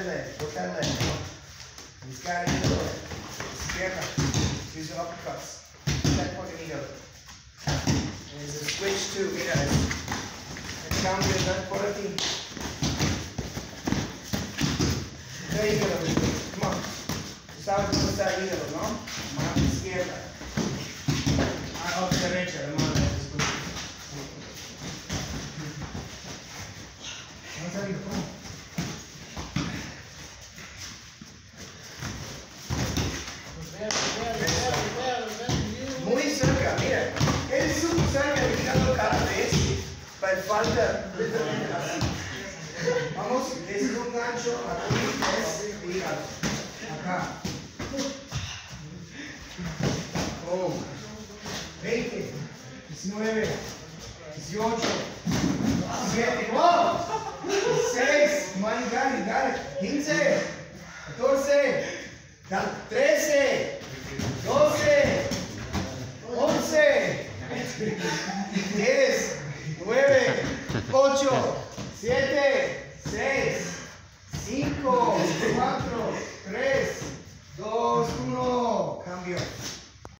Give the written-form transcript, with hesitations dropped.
that leg, work that leg. He's got it in the leg. Izquierda. Use your uppercuts. That fucking hígado. And it's a switch too, mira. El cambio es por aquí. There you go, come on. Tú sabes cómo está el hígado, ¿no? Mano izquierda. Ah, derecha, hermano. Vamos a ir, ¿cómo? Muy cerca, mira. Es súper cerca de hígado cada vez. Pero falta. Vamos, ese es un gancho, aquí es hígado. Acá. Oh. 20, 19, 18, 17, wow. 16, man, you got it. 15, 14, 13, 12, 11, 10, 9, 8, 7, 6, 5, 4, 3, 2, 1. Cambio.